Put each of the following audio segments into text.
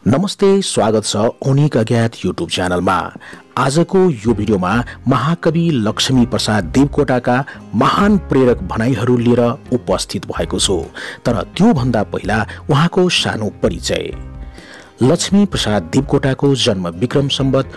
नमस्ते, स्वागत छ अनेक अज्ञात युट्युब च्यानलमा। आजको यो भिडियोमा महाकवि लक्ष्मीप्रसाद देवकोटाका महान प्रेरक भनाइहरू लिएर उपस्थित भएको छु। तर त्यो भन्दा पहिला उहाँको सानो परिचय। लक्ष्मीप्रसाद देवकोटाको जन्म विक्रम सम्वत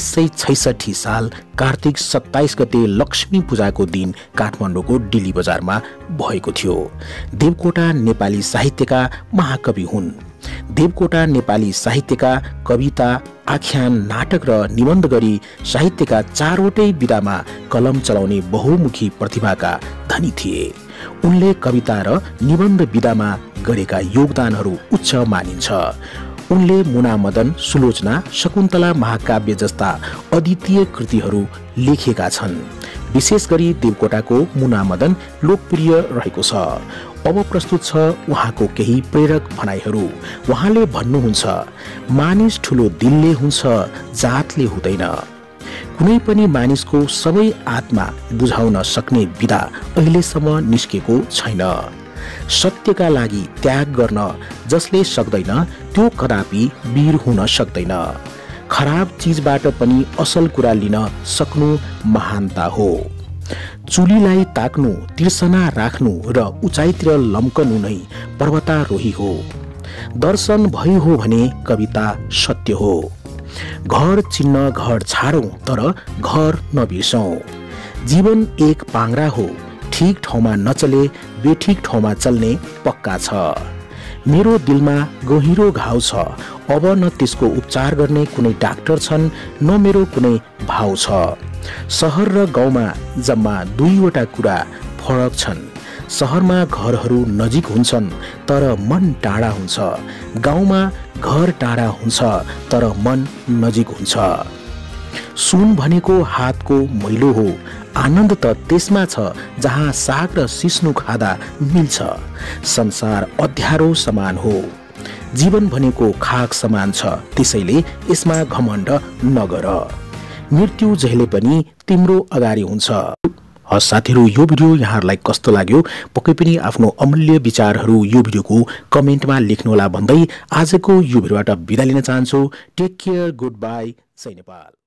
1966 साल कार्तिक 27 गते लक्ष्मी पूजाको दिन काठमाडौँको डिली बजारमा भएको थियो। देवकोटा नेपाली साहित्यका महाकवि हुन्। देवकोटा नेपाली साहित्यका कविता, आख्यान, नाटक र निबन्ध गरी साहित्यका चारवटै विधामा कलम चलाउने बहुमुखी प्रतिभाका धनी थिए। उनले कविता र निबन्ध विधामा गरेका योगदानहरू उच्च मानिन्छ। उनले मुनामदन, सुलोचना, शकुन्तला महाकाव्य जस्ता अद्वितीय कृतिहरू लेखेका छन्। विशेष गरी देवकोटाको मुनामदन लोकप्रिय रहेको छ। अब प्रस्तुत छ उहाँको केही प्रेरक भनाइहरू। उहाँले भन्नुहुन्छ, मानिस ठुलो दिलले हुन्छ, जातले हुँदैन। कुनै पनि मानिसको सबै आत्मा बुझाउन सक्ने विधा अहिलेसम्म निस्केको छैन। सत्यका लागि त्याग गर्न जसले सक्दैन त्यो कदापि वीर हुन सक्दैन। खराब चीजबाट पनि असल कुरा लिन सक्नु महानता हो। चुलीलाई ताक्नु, तिर्सना राख्नु र उचाइतिर लम्कनु नै पर्वतारोही हो। दर्शन भई हो भने कविता सत्य हो। घर चिन्न घर छाडौं, तर घर नबिर्सौं। जीवन एक पाङ्ग्रा हो, ठीक ठाउँमा नचले बेठिक ठाउँमा चल्ने पक्का छ। मेरो दिलमा गहिरो घाउ छ, अब न त्यसको उपचार गर्ने कुनै डाक्टर छन्, न मेरो कुनै भाव छ। शहर र गाउँमा जम्मा दुईवटा कुरा फरक छन्। शहरमा घरहरू नजिक हुन्छन् तर मन टाढा हुन्छ। गाउँमा घर टाढा हुन्छ तर मन नजिक हुन्छ। सुन भनेको हातको मैलो हो, आनन्द त त्यसमा छ जहाँ साग र सिस्नु खाँदा मिल्छ। संसार अध्यारो समान हो, जीवन भनेको खाक समान छ, त्यसैले यसमा घमण्ड नगर। मृत्यु जहिले पनि तिम्रो अगाडि हुन्छ। साथीहरू, यो भिडियो यहाँहरूलाई कस्तो लाग्यो पक्कै पनि आफ्नो अमूल्य विचारहरू यो भिडियोको कमेन्टमा लेख्नुहोला भन्दै आजको यो भिडियोबाट बिदा लिन चाहन्छु। टेक केयर, गुड बाई, जय नेपाल।